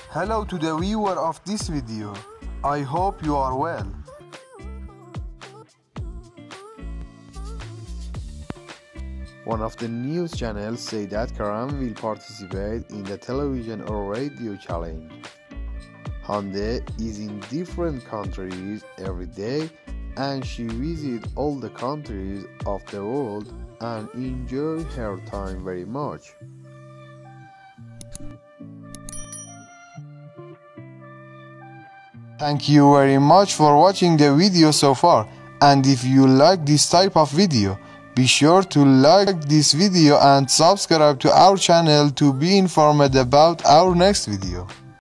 Hello to the viewer of this video. I hope you are well. One of the news channels say that Kerem will participate in the television or radio challenge. Hande is in different countries every day and she visits all the countries of the world and enjoys her time very much. Thank you very much for watching the video so far, and if you like this type of video, be sure to like this video and subscribe to our channel to be informed about our next video.